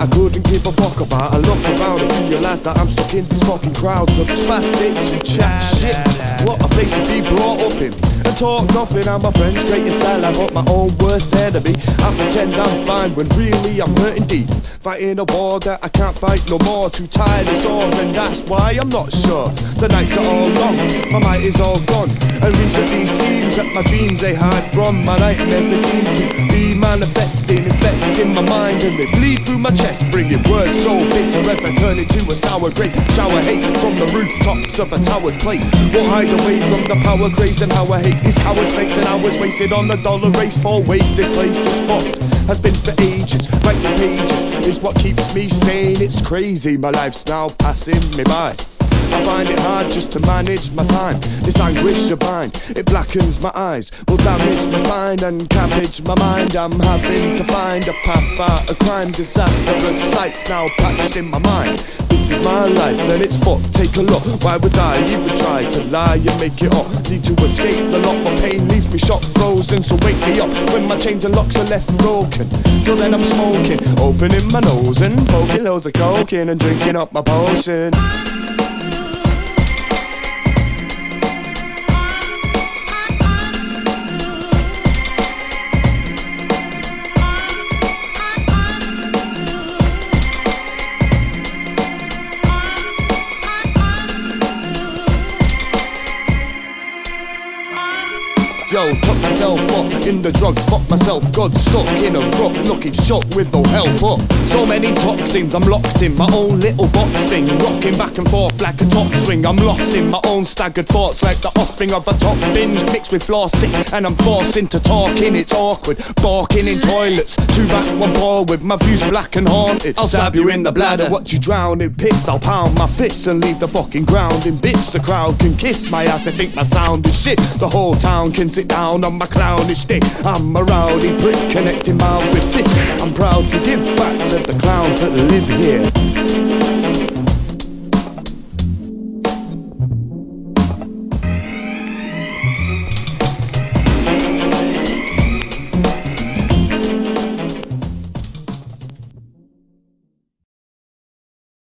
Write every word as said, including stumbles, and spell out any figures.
I couldn't give a fuck about. I look around and realise that I'm stuck in these fucking crowds of spastics who chat shit. What a place to be brought up in and talk nothing. I'm my friend's greatest ally but my own worst enemy. I pretend I'm fine when really I'm hurting deep, fighting a war that I can't fight no more. Too tired it's all, and that's why I'm not sure. The nights are all long, my might is all gone, and recently seems that my dreams they hide from my nightmares. They seem to be manifesting, infecting my mind, and they bleed through my chest, bringing words so bitter as I turn into a sour grape. Shower hate from the rooftops of a towered place. Won't hide away from the power craze and how I hate these coward snakes and hours wasted on a dollar race for waste. This place is fucked, has been for ages. Write the pages is what keeps me sane. It's crazy, my life's now passing me by. I find it hard just to manage my time. This anguish of mine, it blackens my eyes, will damage my spine and cabbage my mind. I'm having to find a path out of crime. Disastrous sights now patched in my mind. This is my life and it's fucked, take a look. Why would I even try to lie and make it up? Need to escape the lot, my pain leaves me shot frozen. So wake me up when my chains and locks are left broken. Till then I'm smoking, opening my nose and poking loads of coke in and drinking up my potion. Yo, took myself up in the drugs, fuck myself, got stuck in a rut, looking shook with no help up. So many toxins, I'm locked in my own little box thing, rocking back and forth like a top swing. I'm lost in my own staggered thoughts like the offspring of a top binge mixed with flossing, and I'm forced into talking, it's awkward, barking in toilets, two back, one forward, my view's black and haunted. I'll stab you in the bladder, watch you drown in piss. I'll pound my fists and leave the fucking ground in bits. The crowd can kiss my ass, they think my sound is shit. The whole town can sit down on my clownish dick. I'm a rowdy prick, connecting mouth with fist. I'm proud to give back to the clowns that live here.